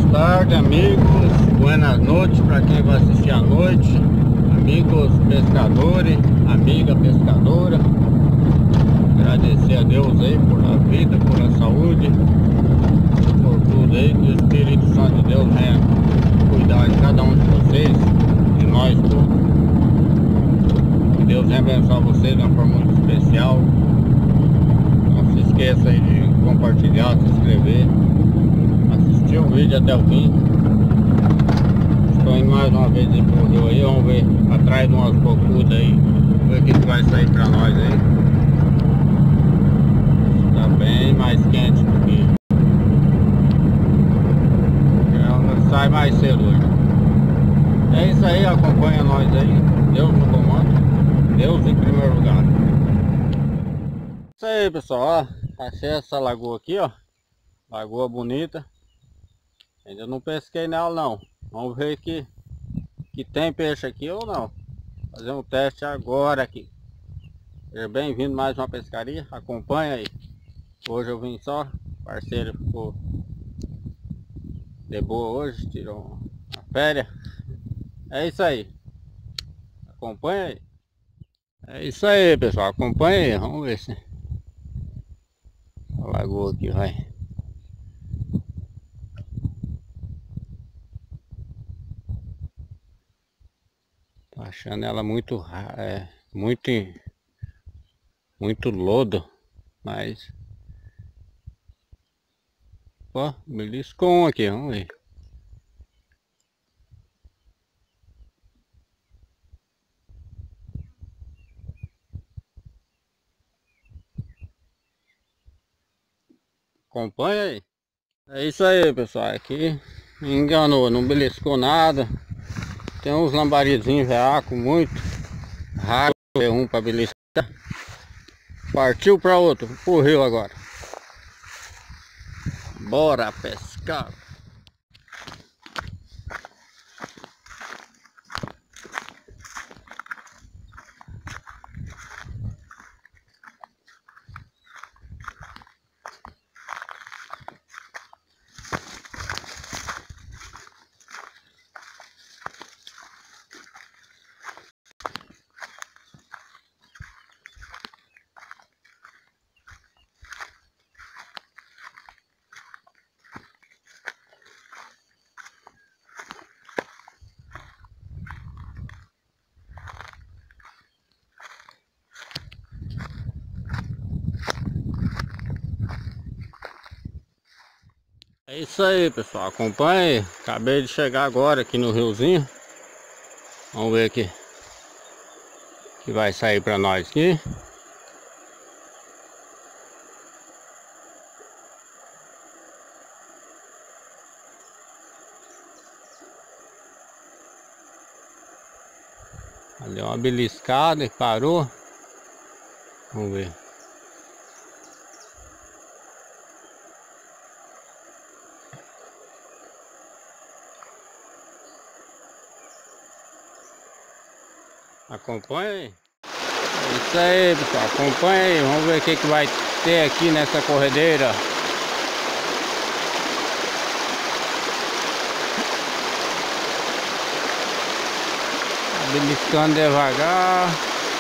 tardes, amigos. Buenas noites para quem vai assistir à noite. Amigos pescadores, amiga pescadora. Agradecer a Deus aí por a vida, por a saúde, por tudo aí. Que o Espírito Santo de Deus venha cuidar de cada um de vocês, de nós todos. Que Deus venha abençoar vocês de uma forma muito especial. Não se esqueça aí de compartilhar, se inscrever, assistir o vídeo até o fim. Estou indo mais uma vez aí pro rio aí, vamos ver atrás de umas bocudas aí, ver o que vai sair pra nós aí. Tá bem mais quente do que sai mais cedo hoje. É isso aí, acompanha nós aí. Deus no comando, Deus em primeiro lugar. Isso aí, pessoal, ó, achei essa lagoa aqui, ó. Lagoa bonita. Ainda não pesquei nela não. Vamos ver que tem peixe aqui ou não. Fazer um teste agora aqui. Seja bem-vindo mais uma pescaria. Acompanha aí. Hoje eu vim só. O parceiro ficou de boa hoje. Tirou uma férias. É isso aí. Acompanha aí. É isso aí, pessoal. Acompanha aí. Vamos ver se a lagoa aqui vai. Tô achando ela muito muito lodo, mas ó, beliscou um aqui, vamos ver. Acompanha aí. É isso aí, pessoal, aqui me enganou, não beliscou nada. Tem uns lambarizinhos veaco muito raro, um para beliscar. Partiu para outro, pro rio agora. Bora pescar. É isso aí, pessoal, acompanha aí. Acabei de chegar agora aqui no riozinho. Vamos ver aqui que vai sair para nós aqui. Ali uma beliscada e parou. Vamos ver. Acompanha aí. É isso aí, pessoal, acompanha aí. Vamos ver o que vai ter aqui nessa corredeira. Beliscando devagar.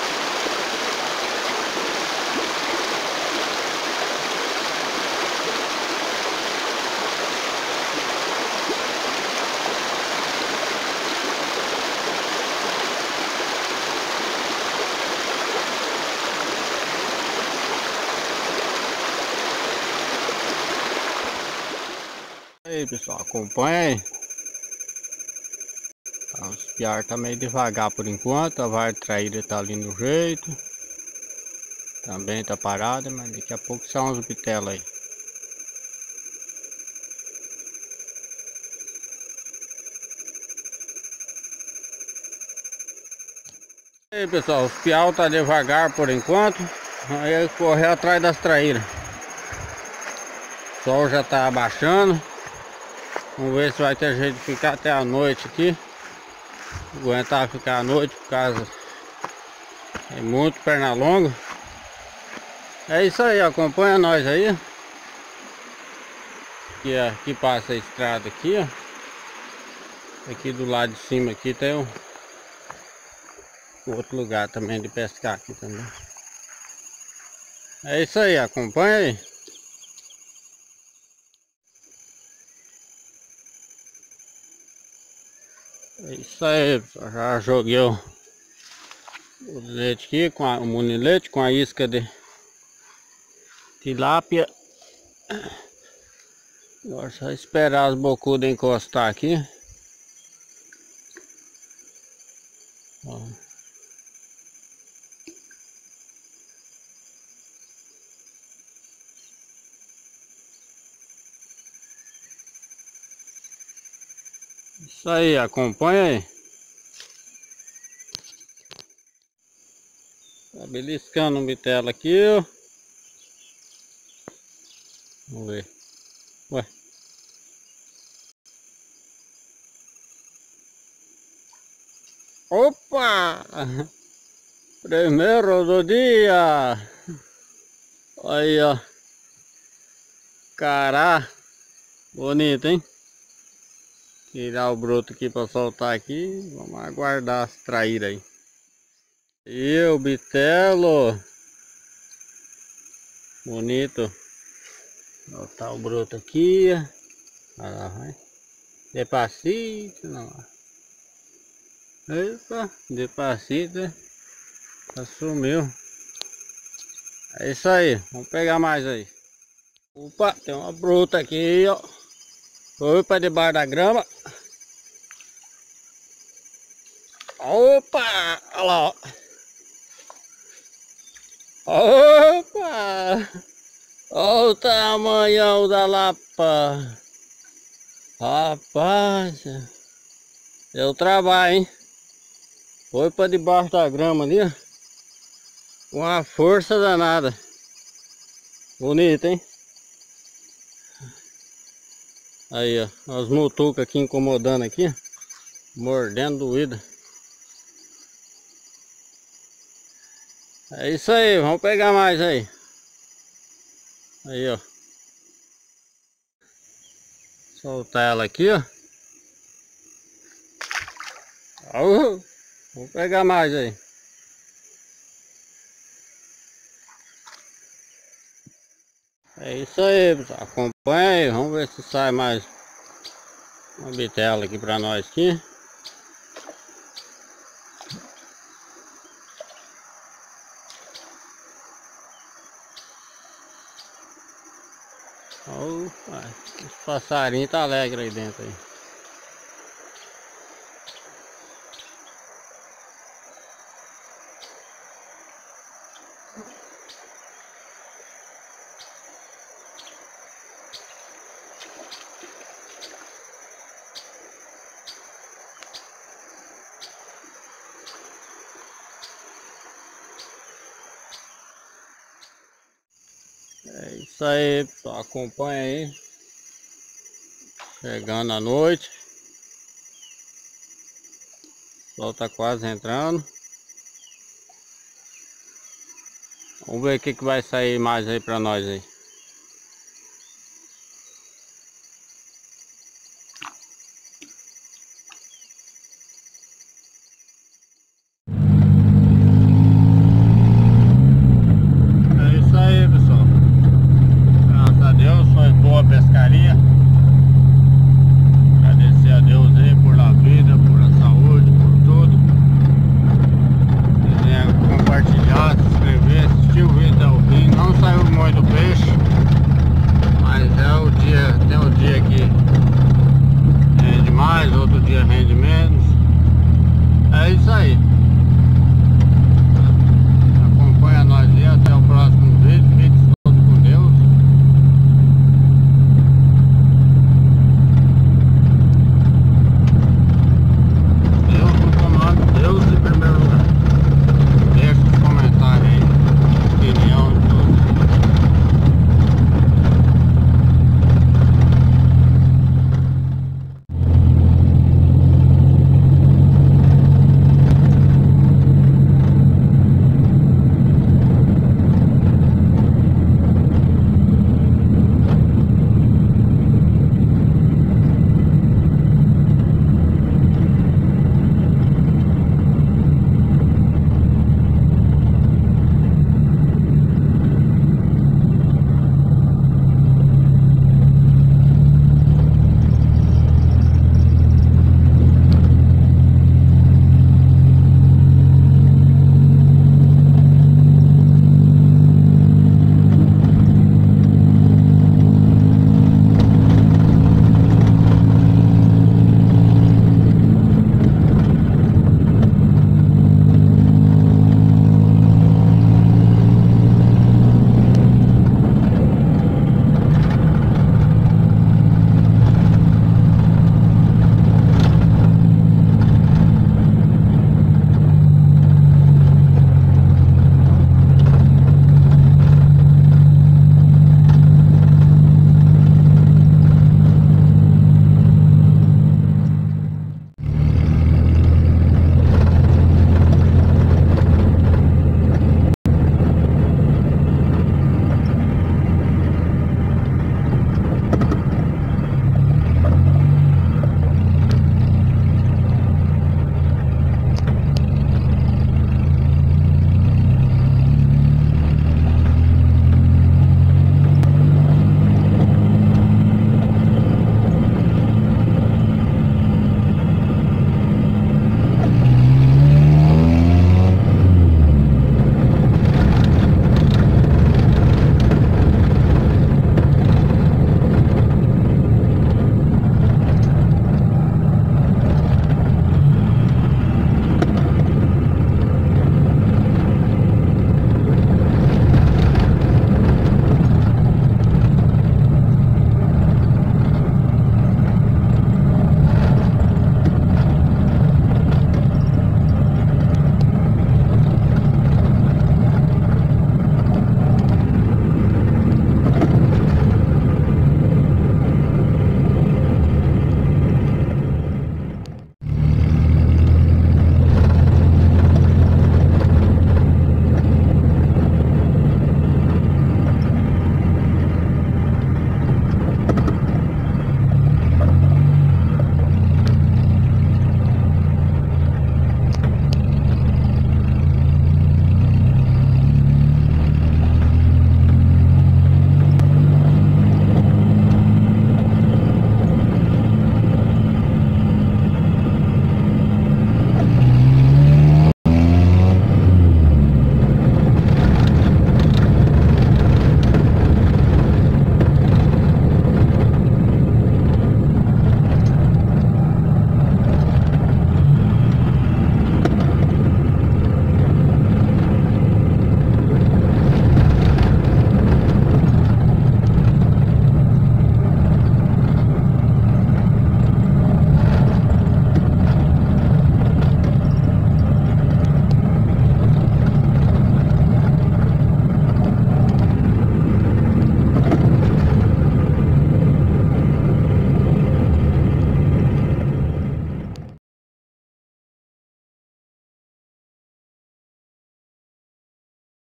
Aí, pessoal, acompanha aí. Os piar tá meio devagar por enquanto. A vara traíra tá ali no jeito. Também tá parada, mas daqui a pouco são uns bitelos aí. Aí, pessoal, os piau tá devagar por enquanto. Aí correr atrás das traíras. O sol já tá abaixando. Vamos ver se vai ter jeito de ficar até a noite aqui. Aguentar ficar à noite por causa é muito perna longa. É isso aí, acompanha nós aí. Que passa a estrada aqui, ó. Aqui do lado de cima aqui tem um outro lugar também de pescar aqui também. É isso aí, acompanha aí. É isso aí, pessoal. Já joguei o leite aqui com o munilete com a isca de tilápia. Agora só esperar as bocudas encostar aqui. Ó. Isso aí, acompanha aí. Tá beliscando um bitelo aqui, ó. Vamos ver. Ué. Opa! Primeiro do dia! Aí, ó. Cará! Bonito, hein? Tirar o broto aqui para soltar aqui. Vamos aguardar as traíras aí. E o bitelo. Bonito. Botar o broto aqui. Olha lá, vai. Despacito, não. Eita, despacito. Sumiu. É isso aí. Vamos pegar mais aí. Opa, tem uma bruta aqui, ó. Foi para debaixo da grama. Opa! Olha lá, ó. Opa! Olha o tamanhão da lapa. Rapaz, deu trabalho, hein? Foi para debaixo da grama ali, ó. Com uma força danada. Bonito, hein? Aí, ó. As mutucas aqui incomodando aqui, ó. Mordendo doída. É isso aí, vamos pegar mais aí. Aí, ó. Soltar ela aqui, ó. Vamos pegar mais aí. É isso aí, pessoal. Acompanha aí, vamos ver se sai mais uma bitela aqui pra nós aqui. Opa, os passarinhos tá alegre aí dentro aí. É isso aí, pessoal. Acompanha aí. Chegando à noite. O sol tá quase entrando. Vamos ver o que vai sair mais aí pra nós aí.